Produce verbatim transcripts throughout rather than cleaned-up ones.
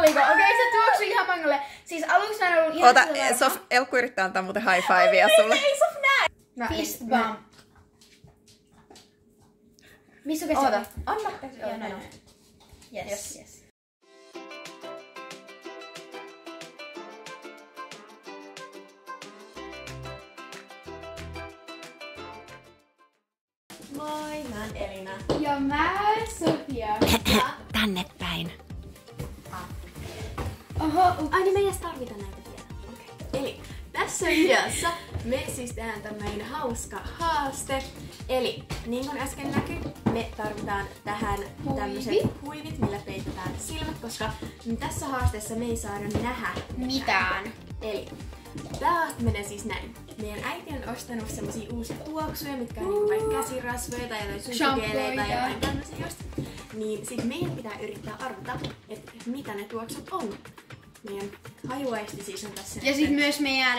Oliko? Okei, okay, se tuoksui ihan mangolle. Siis aluksi mä en ollut ihan Ota, Sof, Elkku yrittää antaa muuten high fivea sulle. Ei Sof näe! Fist bump. Missä käsi? Oota, anna käsi. Joo, näin. Yes, yes. yes. Moi, mä oon Elina. Ja mä Sofia. Tänne päin. Oho, ups. Ai niin me ei edes tarvita näitä vielä. Okei. Okay. Eli tässä videossa me siis tehdään tämmöinen hauska haaste. Eli niin kuin äsken näkyi, me tarvitaan tähän tämmöiset huivit, millä peitetään silmät, koska tässä haasteessa me ei saada nähdä mitään. Eli tää haaste menee siis näin. Meidän äiti on ostanut semmosia uusia tuoksuja, mitkä on niinku vaikka käsirasvoja tai jotain susikeleitä tai jotain tämmösiä just. Niin sit meidän pitää yrittää arvata, että mitä ne tuoksut on. Meidän hajuaisti siis on tässä. Ja sit myös meidän...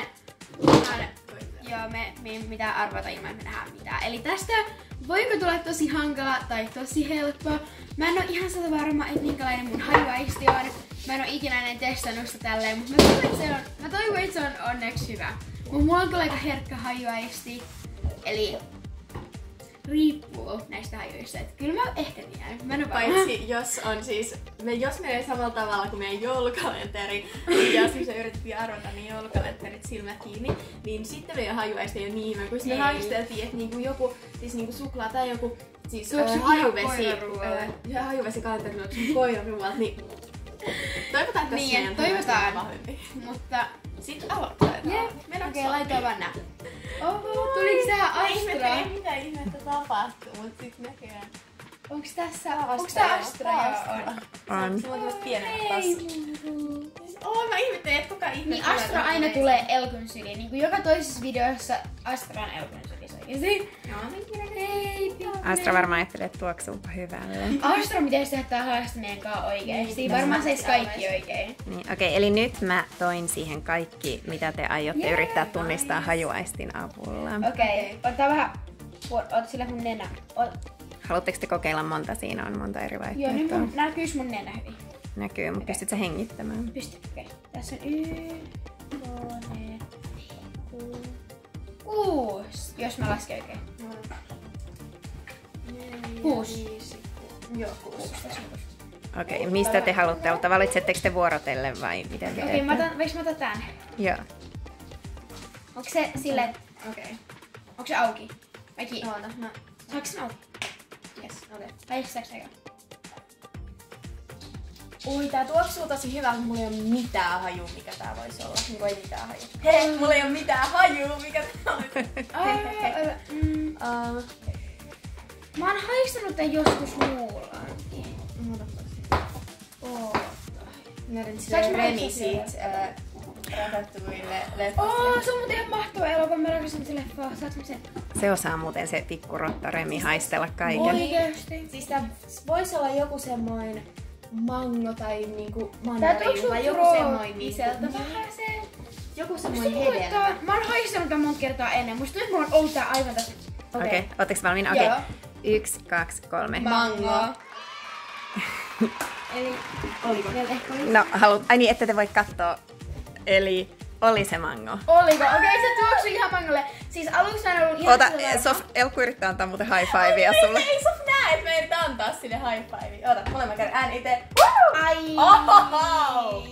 Joo, me, me ei mitään arvata ilman, että me nähdään mitään. Eli tästä voiko tulla tosi hankala tai tosi helppo. Mä en oo ihan sitä varma, että minkälainen mun hajuaisti on. Mä en oo ikinä ennen testannut sitä tälleen, mutta mä toivon, että se on, mä toivon, että se on onneksi hyvä. Mut mulla on kyllä aika herkkä hajuaisti. Eli riippuu näistä hajuista. Et kyllä mä ehkä tiedän. Mä en oo paitsi jos on siis, me, jos menee samalla tavalla kuin meidän joulukalenteri, ja jos me yritettiin arvata niin joulukalenterit silmät kiinni, niin sitten meidän hajuaisti ei ole niin hyvä, kun me haisteltiin, että niinku joku, siis niinku suklaa tai joku siis äh, hajuvesi, äh, hajuvesikalenteri on koiraruoalta, niin toivotaan, että niin, meidän toivotaan. vahvempi. Mutta sitten aloitetaan. Jep, okei, laitetaan vaan nää. Oho, tuliko tähän Astra? Ei mitä ihmettä tapahtuu, mut sit näköjään. Onks tässä, onks tää Astra? On. On. Sulla on tämmöset pienet tassit. Oo, mä ihmettelin, että kuka ihme niin Astra aina tulee Elkun syliin. Niin kuin joka toisessa videossa Astra on Elkun sylissä oikeesti. Joo, Hei, Astra varmaan ajattelee, että tuoksuupa hyvälle. Astra pitäisi tehdä tää haaste meidän kanssa oikeesti. Niin, varmaan sais kaikki oikein. Niin, okei, okay, eli nyt mä toin siihen kaikki, mitä te aiotte yeah, yrittää tunnistaa nice. hajuaistin avulla. Okei, okay. Ottaa vähän... Ota sillä mun nenä. Ot... Haluatteko te kokeilla monta? Siinä on monta eri vaihtoehtoa. Joo, nyt mun, näkyis mun nenä hyvin. Näkyy, mutta okay. Pystyt sä hengittämään? Pystyn, okei. Okay. Tässä on yksi, kolme, kuusi, kuusi, jos mä lasken oikein. Kuusi. Joo, kuusi. Okei, okay, mistä te haluatte ottaa? Valitsetteko te vuorotellen vai miten te Okei, okay, voinko mä ottaa tän? Joo. Onko se silleen... Okei. Okay. Onko se auki? Vai kiinni? Oota, mä... Saanko sen auki? Yes, okei. Vai estääkö se? Ui, tää tuoksuu tosi hyvä, mutta mulla ei oo mitään hajua, mikä tää vois olla. Mulla ei mitään hajua. Hei, mulla ei oo mitään hajua, mikä tää olisi. mm. uh, mä oon haistanut tän joskus muullakin. Oota. Mä yritän silleen Remi siitä rahoittuville leffoille. Oo, se on muuten ihan mahtava elokuva. Mä rakasin se leffa. Saatko sen? Se osaa muuten se pikkurotta Remi haistella kaiken. Oikeesti. Siis tää vois olla joku semmoinen mango tai niinku mandariini tai joku semmoinen iseltä vähän se. Joku semmoinen hedelmä. Mä oon haistanut tän monta kertaa ennen. Musta nyt mulla on ollut tää aivan tässä. Okei, okay. okay. Ootteko valmiina? Okei. Okay. Yksi, kaksi, kolme. Mango. Eli oliko? No, haluat... Ai niin, ette te voi katsoa. Eli oli se mango. Oliko? Okei, okay, se tuoksui ihan mangolle. Siis aluksi mä en ollut ihan Ota, Sof, Elkku yrittää antaa muuten high fivea sulle. Ei, ei Sof näe, että mä yritän antaa sille high fivea. Ota, molemmat käden ään ite. Ai! Ohoho!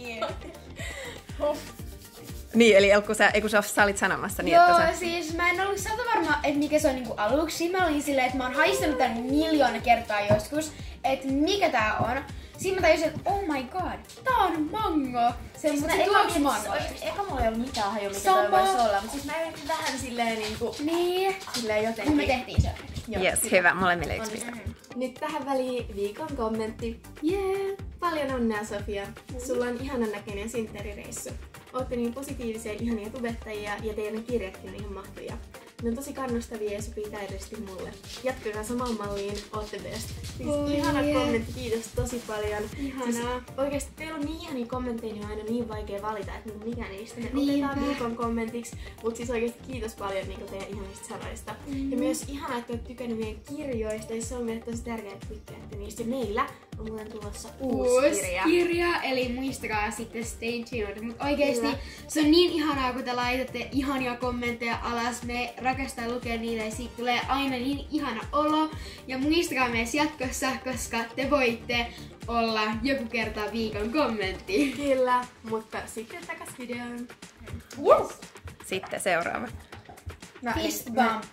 Niin, eli Elkku, sä, eiku Sof, sä olit sanomassa niin, joo, että sä... siis mä en ollut sata varma, että mikä se on niinku aluksi. Mä olin silleen, että mä oon haistanut tän miljoona kertaa joskus, että mikä tää on. Siinä mä tajusin, että oh my god, tää on mango. Se, siis mutta se tuoksi mango. Eka mulla ei ollut mitään hajua, mikä toi vois olla, mutta siis mä yritin vähän silleen niinku... Niin. Silleen jotenkin. Kun me tehtiin se. Yes, hyvä. hyvä. Molemmille yksi piste. Nyt tähän väliin viikon kommentti. Yeah. Paljon onnea, Sofia. Mm. Sulla on ihanan näköinen synttärireissu. Ootte niin positiivisia, ihania tubettajia ja teidän kirjatkin on ihan mahtavia. Ne on tosi kannustavia ja sopii täydellisesti mulle. Jatkakaa samaan malliin, ootte best. Siis oh, ihana yeah. kommentti, kiitos tosi paljon. Ihanaa. Siis oikeesti teillä on niin ihania kommentteja, niin on aina niin vaikea valita, että mikä niistä ne Niinpä. otetaan viikon kommentiksi. Mut siis oikeesti kiitos paljon niin teidän ihanista sanoista. Mm. Ja myös ihanaa, että olette tykännyt meidän kirjoista, ja se on meille tosi tärkeää, että tykkäätte niistä. Ja meillä on muuten tulossa uusi kirja. kirja, eli muistakaa sitten stay tuned. Mut oikeesti Kyllä. se on niin ihanaa, kun te laitatte ihania kommentteja alas. Me rakastaa lukea niitä ja siitä tulee aina niin ihana olo. Ja muistakaa myös jatkossa, koska te voitte olla joku kerta viikon kommentti. Kyllä, mutta sitten takas videoon. Yes. Sitten seuraava. Fist bump.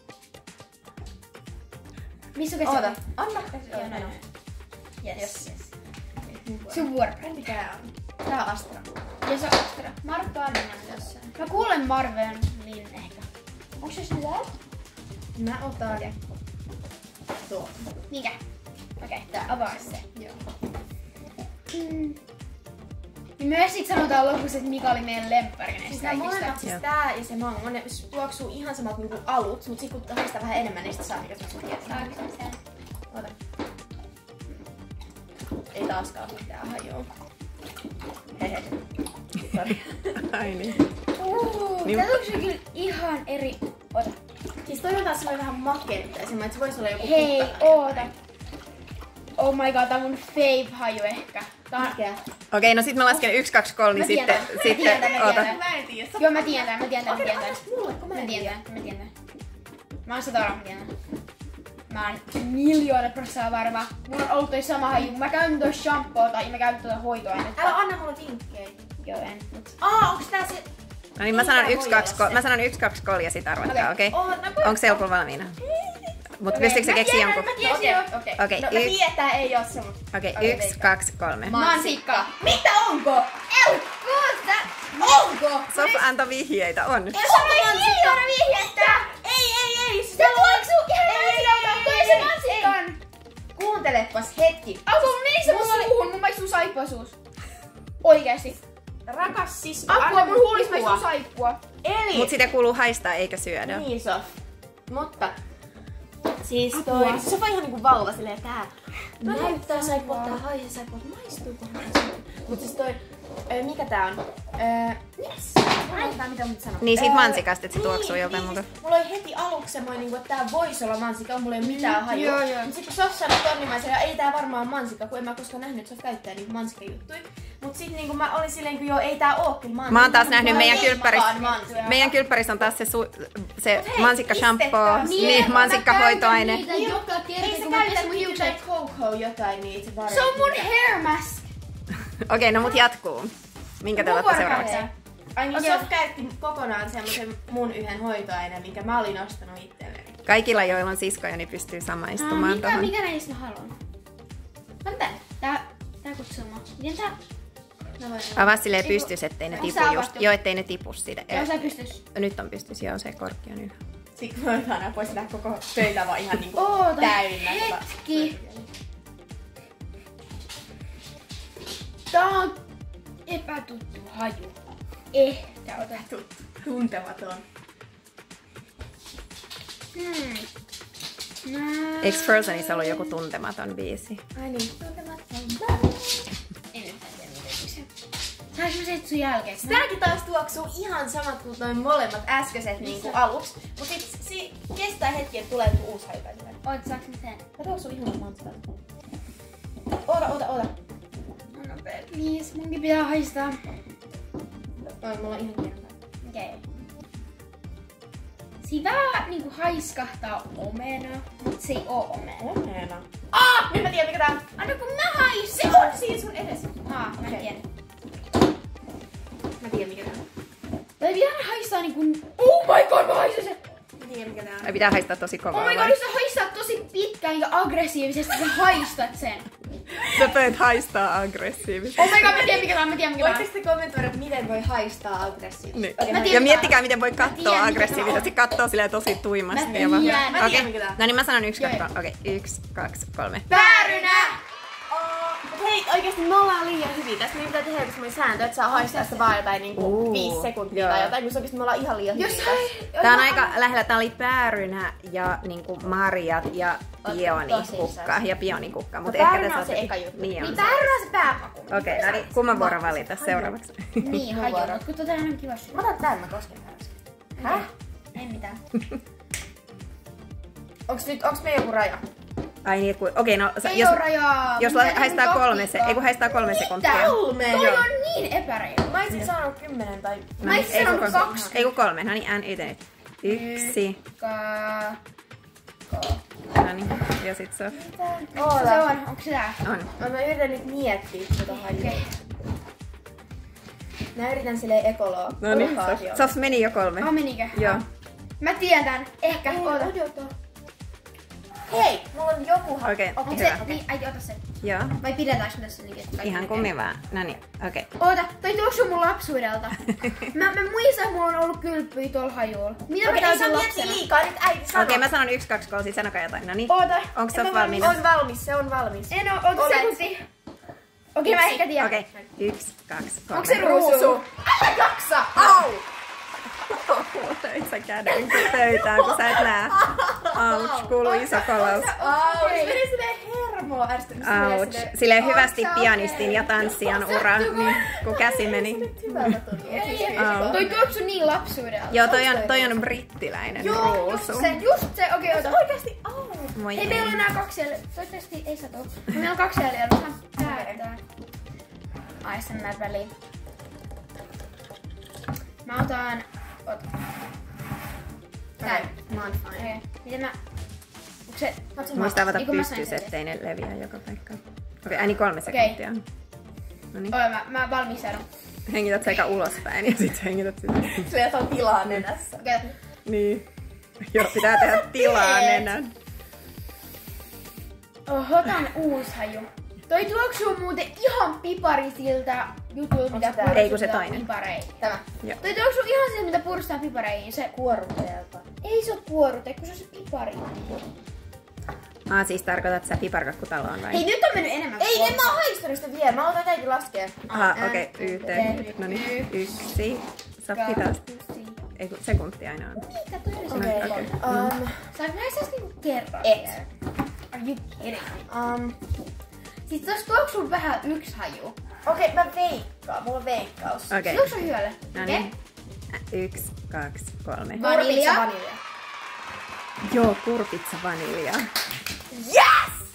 Missä on Oota, anna. Joo, no. Yes. Yes. Sun vuoro. Mikä on? Tää on Astra. Ja se on Astra. Markka on jossain. Mä kuulen Marvelin ehkä. Onks se sitä? Mä otan tuon. Mikä? Okei, tää avaa se. Joo. Mm. Niin myös sit sanotaan lopussa, että mikä oli meidän lemppari näistä Siis kaikista. molemmat, siis tää ja se mango, ne tuoksuu ihan samat niinku alut, mut sit kun haistaa vähän enemmän, niin sitä saa mikä sun tietää. Ota. Ei taaskaan mitään hajuu. Hehe. Sori. Ai niin. Uh, Niin. tää onko kyllä ihan eri... Ota. Siis toi on taas semmoinen vähän makeetta, semmoinen, että se voisi olla joku Hei, puttana. oota. Oh my god, tää on mun fave haju ehkä. Tää on... Mikä? Okei, no sit mä lasken yksi, kaksi, kolme, niin Mä sitten, tiedän, mä sitten, tiedän, mä oota. tiedän. Mä en tiedä. Joo, mä tiedän, mä tiedän, mä Okei, tiedän. anna mulle, kun mä Mä en tiedä. tiedän, mä tiedän. Mä oon sata varma, mä tiedän. Mä oon miljoona prosenttia varma. Mulla on ollut toi sama haju. Mä käytän toi shampoota ja mä käytän tuota hoitoainetta. Älä anna mulle vinkkejä. Joo, en. Mut. Aa, onks tää se... No niin, mä sanon yksi, kaksi, kolme, mä sanon yksi, kaksi, kolme ja sit arvatkaa, okei? Oo, no kun... Onko Selkulla valmiina? Mut pystyykö se keksiä jonkun? Mä No, tiesin okei, jo. okei. Okei, No mä yksi. tiedän, että tää ei oo se, mut... Okei, Okei, yksi, veikkaa. kaksi, kolme. Mansikka. Mitä onko? Eukkuusta! Onko? Sof antoi vihjeitä, on. Se on miljoona vihjettä! Ei, ei, ei! Se tuoksuu ihan mansikan! Toi se mansikan! Kuuntelepas hetki. Auko, mun meni se mun suuhun, mun maistuu saippuasuus. Oikeesti. Rakas sisko, Apua, mun huulis puhua. maistuu saippua. Eli... Mut sitä kuuluu haistaa eikä syödä. Niin, Sof. Mutta... Siis Apua. toi... Se on ihan niinku vauva silleen tää... Näyttää saippua, tää haisee saippua. Maistuuko hän? Mut siis toi... Ö, mikä tää on? Öö... Mikäs? Mä mitä mut sanoo. Niin siitä Öö, mansikasta, että se tuoksuu niin, joltain niin, muuta. siis Mulla oli heti aluksi semmoinen, niinku, että tää voisi olla mansikka, mulla ei ole mitään Mm, hajua. joo, joo. Mut sit kun Sof sanoi tonnimaisen, ja ei tää varmaan mansikka, kun en mä koskaan nähnyt, että Sof käyttää niinku mansikkajuttuja. Mut sit niinku mä olin silleen, kun joo, ei tää oo kyllä mansikka. Mä oon taas nähnyt Mulla meidän ei kylppärissä, vaan mansikka. meidän kylppärissä on taas se, su, se Mut hei, mansikka shampoo, pistetään niin mansikka hoitoaine. Niitä joka kerta, Ei sä kun mä käytä pesen mun niinku hiukset. jotain Coco jotain niitä varmaan. Se on mun hair mask. Okei, no mut jatkuu. Minkä te Mun otatte vuoro seuraavaksi? käyttää. Ai niin, Okei. Sof käytti kokonaan semmosen mun yhden hoitoaineen, minkä mä olin ostanut itselleni. Kaikilla, joilla on siskoja, niin pystyy samaistumaan mikä, tohon. mikä näistä mä haluan? Mä tän. Tää, tää kutsuu mua. Miten tää? Mä voin. Avaa silleen pystys, ettei ne Onko tipu sä just. avattu? Joo, ettei ne tipu siitä. Joo, sä pystys. Nyt on pystys, joo, se korkki on ylhäällä. Sitten mä otan pois tää koko pöytä vaan ihan niinku Oota täynnä. hetki. Tää on epätuttu haju. Ehkä otettu. Tuntematon. Hmm. Mä... Eikö Frozenissa ollut joku tuntematon biisi? Ai niin, tuntematon. En nyt tiedä mitä se. Saanko mä se sun jälkeen? Tääkin taas tuoksuu ihan samat kuin noin molemmat äskeiset niinku aluksi. Mut sit si- kestää hetki, että tulee niinku uusi hajupäivä. Oot, saanko mä sen? Mä tuoksuu ihan mansikka. Oota, oota, oota. No nopea, please. Munkin pitää haistaa. Oi, mulla on ihan hieno. Okei. Okay. Siinä vähän niinku haiskahtaa omena, mut se ei oo omena. Omena. Ah! Nyt mä tiedän mikä tää on. Anna kun mä haistan! Se on siinä sun edessä. Aa, mä en Okei. tiedä. Mä tiedän mikä tää on. Tai pitää haistaa niinku... Oh my god, mä haistan sen! Mä tiedän mikä tää on. Ai pitää haistaa tosi Oh kovaa my god, vai? jos sä haistat tosi pitkään ja aggressiivisesti, sä haistat sen. Sä pöit haistaa aggressiivisesti. Oh my god, mä tiedän mikä tää on, mä tiedän mikä tää on. Voitteko te kommentoida, että miten voi haistaa aggressiivisesti? Niin. Okei, Mä mä tiedän, Ja mikä miettikää, on. miten voi tiedän, katsoa mikä aggressiivisesti. tää Katsoo silleen tosi tuimasti Mä ja vahvasti. tiedän. Mä tiedän, Okei, mikä tää on. no niin mä sanon yksi, Joo, kaksi, joo. kolme. Okei, yksi, kaksi, kolme. Päärynä! Mut hei, oikeesti me ollaan liian hyviä. Tässä meidän pitää tehdä joku semmoinen sääntö, että saa haistaa sitä vaan jotain niinku Uu, viisi sekuntia joo. tai jotain, kun oikeesti me ollaan ihan liian Jos hyviä sä... tässä. Tää on aika lähellä. Tää oli päärynä ja niinku marjat ja Oot pionikukka. tosissaan. Ja pionikukka. Mut No ehkä päärynä te on se saatte- eka juttu. Niin on Niin se. päärynä on se päämaku. Okei, no niin kumman vuoro valita seuraavaksi? Niin, haju. Mut kun tota on kiva syödä. Mä otan tän, mä kosken tän äsken. Häh? Ei mitään. Onks nyt, onks me joku raja? Ai niin, kun... Okei, no... Sä, Ei jos, oo rajaa. jos Mitä haistaa niinku kolme, se, taktiikkaa? ei kun haistaa kolme sekuntia. Kolme! Toi on niin epäreilu. Mä olisin sanonut kymmenen tai... Mä niin, olisin ei sanonut kun- kaksi. Ei kun kolme. No niin, ään eteen. Yksi. Ka... No niin, ja sit se on. Se Oota. on, onko se tää? On. Mä, mä yritän nyt miettiä tota hajua. Okei. Mä yritän silleen ekoloa. No niin, sos, sos meni jo kolme. Oh, menikö? Joo. Mä tiedän tän. Ehkä, Ei, oota. odota. Hei, mulla on joku haju. Okei, Onko hyvä. se, niin, äiti, ota sen. Joo. Vai pidetäänkö me tässä niin, että kaikki Ihan näkee? kummi vaan. No niin, okei. Oota, toi tuoksuu mun lapsuudelta. mä, mä muistan, että mulla on ollut kylppyjä tuolla hajulla. Mitä Okei, mä ei saa täysin miettiä lapsena? liikaa, nyt äiti sano. Okei, mä sanon yksi, kaksi, kolme, siis sanokaa jotain. No niin. Oota. Onks en sä mä valmiina? On valmis, se on valmis. En oo, oota Olet. sekunti. Okei, mä ehkä tiedän. Okei, yksi, kaksi, kolme. Onko se ruusu? Älä jaksa! Au! Löit sä käden pöytään, kun sä et näe. Auts, kuuluu iso kolaus. Au! Se meni silleen hermoa ärsytys. Auts. Silleen hyvästi Oot sä pianistin ja tanssijan ura, niin, kun käsi meni. Hyvältä tuli. Au. Toi tuoksuu niin lapsuudelta. Joo, toi on, toi on brittiläinen Joo, just ruusu. se, just se. Okei, oota. Oikeesti au! Moi Hei, ei. meillä on enää kaksi jäljellä. Toivottavasti ei satu. Meillä on kaksi jäljellä. Mä saan päättää. A S M R-väliin. Mä otan... Ota. Tää. Mä oon fine. Okei. Miten mä... Onko se... Muista avata Ei, kun mä sain pystyys, sen. ettei ne leviä joka paikkaan. Okei, ääni kolme Okei. sekuntia. No niin. Oi, mä, mä valmistaudun. Hengität sä eka ulospäin ja sit hengität sitä. Sulla on tilaa nenässä. Okei. Niin. Joo, pitää tehdä tilaa nenän. Oho, tää on uusi haju. Toi tuoksuu muuten ihan piparisiltä jutulta, mitä tää? Ei, kun se purstetaan toinen. pipareihin. Tämä. Joo. Toi tuoksuu ihan siltä, mitä purstetaan pipareihin. Se... Kuoruteelta. Ei se oo kuorute, kun se on se pipari. Ah, siis tarkoitat sä piparkakkutaloon vai? Hei, nyt on mennyt enemmän. Ei, en mä oo haistanut sitä vielä. Mä otan täytyy laskea. Aha, Ää, okei, ää, yhteen. yksi, No niin, yksi. Saa hitaasti. Ei kun sekunti aina on. Mitä toi oli se? Okei. okei. Um, Saanko näistä niinku kerran? Et. Are you kidding? um, Siis tossa tuoksuu vähän yksi haju. Okei, mä veikkaan. Mulla on veikkaus. Okei. Tuoksuu hyvälle. No niin. Yksi, kaksi, kolme. Vanilja. Kurpitsa vanilja. Joo, kurpitsa vanilja. Yes!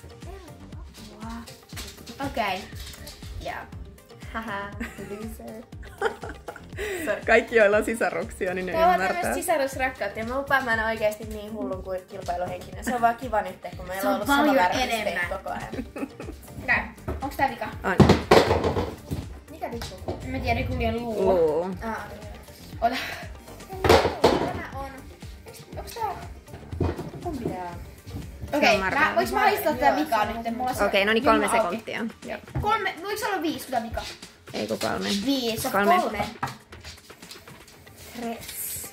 Okei. Joo. Haha, loser. Kaikki, joilla on sisaruksia, niin ne Tää on ymmärtää. tämmöistä sisarusrakkautta ja mä lupaan, mä en oikeesti niin hullun kuin kilpailuhenkinen. Se on vaan kiva nyt, kun meillä Se on on ollut paljon samanvärpisteet enemmän. koko ajan. Okei. Onks tää vika? On. Mikä vittu? Mä tiedän kuinka luu. Luu. Ah, Ota. tämä on... Onks tää... Kumpi tää on? Okei, Marvel. mä, voiks mä haistaa tää Joo, vikaa se on nyt? Mulla on se- Okei, no niin kolme Jumala, okei. sekuntia. Joo. Kolme, voiko se olla viisi, kun tää vika? Ei kun kolme. Viisi. Kolme. Kolme. Tres.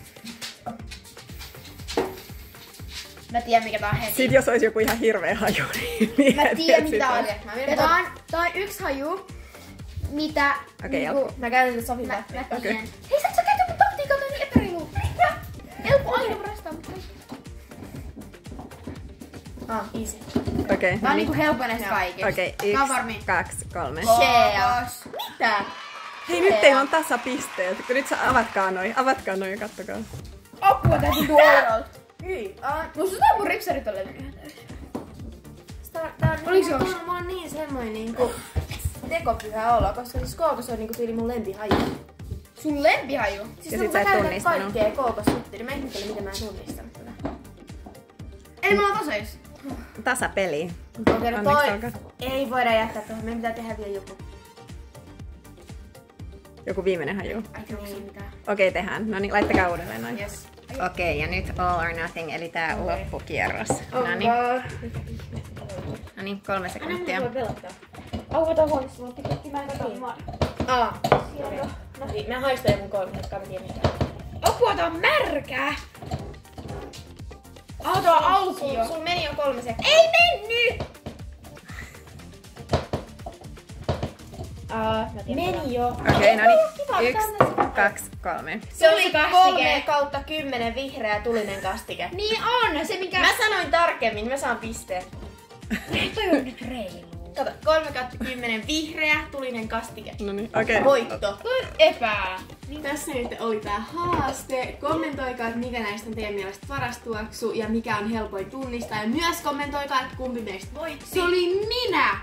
Mä tiedän mikä tää on heti. Sit jos olisi joku ihan hirveä haju, niin Mä tiedän mikä tää on. Okei, mä mietin Ja tää on, tää on yksi haju, mitä... Okei, niinku- alku. Mä käytän sitä Mä, sopivaa. mä Okei. tiedän. Hei, sä sä käytä mun taktiikkaa, toi on niin epäreilu. Helppo aina varastaa, mutta... Ah, easy. Okei, Tää no on niinku niin. helppo näistä Joo. kaikista. Okei, Mä oon yksi, varmi. kaksi, kolme. Kookos. Mitä? Hei, nyt teillä on tasapisteet. Kun nyt sä avatkaa noin. Avatkaa noin ja kattokaa. Apua täytyy tuolla. Hyi. Ah, Musta tää mun ripsarit on levinnyt ihan täysin. tää, tää on Oliko niinku, se mulla on niin semmoinen niinku tekopyhä olo, koska siis kookos on niinku tyyli mun lempihaju. Sun lempihaju. Siis Ja kun sit sä mä et käytän tunnistanut. kaikkea kookosjuttuja, niin mä ihmettelin, miten mä en tunnistanut tätä. Eli mulla on tasais. Tasapeli. Okei, no Onneksi toi olkaa. ei voida jättää tuohon. Meidän pitää tehdä vielä joku. Joku viimeinen haju. Ai onko mitään? Okei, tehdään. No niin, laittakaa uudelleen noin. Yes. Okei, ja nyt all or nothing, eli tää Okei. loppukierros. Oh No niin, god. no niin, kolme sekuntia. Voi pelottaa. Auko tää huoneessa, mulla on tiketki, mä en katso mua. Aa. No niin, mä haistan jonkun kolme, jotka mä tiedän mitä. Apua, tää on märkää. Ah, tää on auki jo. Sun meni jo kolme sekuntia. Ei mennyt! Aa, mä tiedän. Meni jo. Okei, no niin. Kiva, Yksi, tänne. kaksi, kolme. Se Tuli oli kastike. kolme kautta kymmenen vihreä tulinen kastike. Niin on, se mikä... Mä sanoin tarkemmin, mä saan pisteen. Toi on nyt reilu. Kato, kolme kautta kymmenen vihreä, tulinen kastike. No niin, okei. Okay. Voitto. Epää. Niin tässä nyt oli tää haaste. Kommentoikaa, että mikä näistä on teidän mielestä paras tuoksu ja mikä on helpoin tunnistaa. Ja myös kommentoikaa, että kumpi meistä voitti. Se oli minä!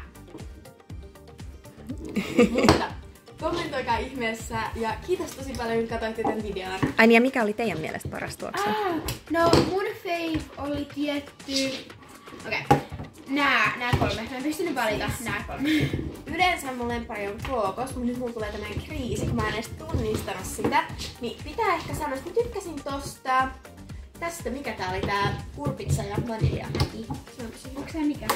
Mutta kommentoikaa ihmeessä ja kiitos tosi paljon, kun katsoitte tämän videon. Ai niin, ja mikä oli teidän mielestä paras tuoksu? Ah, no mun fave oli tietty... Okei. Okay. Nää, nää kolme. Mä en pystynyt valita nää kolme. Yleensä mun lemppari on kookos, mutta nyt mulla tulee tämmönen kriisi, kun mä en edes tunnistanut sitä. Niin pitää ehkä sanoa, että mä tykkäsin tosta... Tästä, mikä tää oli, tää kurpitsa ja vanilja. Se on tosi... Onks tää mikä?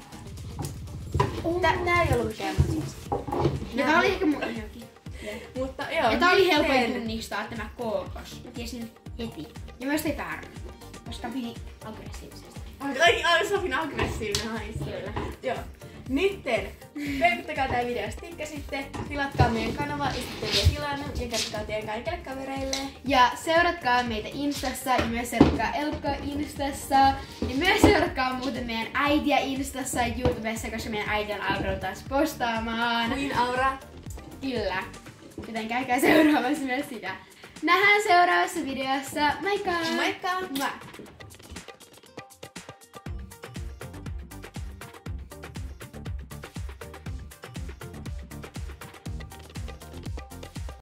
Tää, tää ei ollut mikään siis. Ja tää oli ehkä mun johonkin. Mutta joo. Ja tää oli miten- helpoin tunnistaa tämä kookos. Mä tiesin heti. Ja myös ei väärä. Koska piti aggressiivisesti. Ai, ai, Sofin aggressiivinen hais. Kyllä. Joo. Nytten, peukuttakaa tää video, jos tykkäsitte. Tilatkaa meidän kanava, jos ette vielä tilannut. Ja kertokaa teidän kaikille kavereille. Ja seuratkaa meitä Instassa ja myös seuratkaa Elkka Instassa. Ja myös seuratkaa muuten meidän äitiä Instassa ja YouTubessa, koska meidän äiti on alkanut taas postaamaan. Queen Aura. Kyllä. Joten käykää seuraamassa myös sitä. Nähdään seuraavassa videossa. Moikka! Moikka! Moi!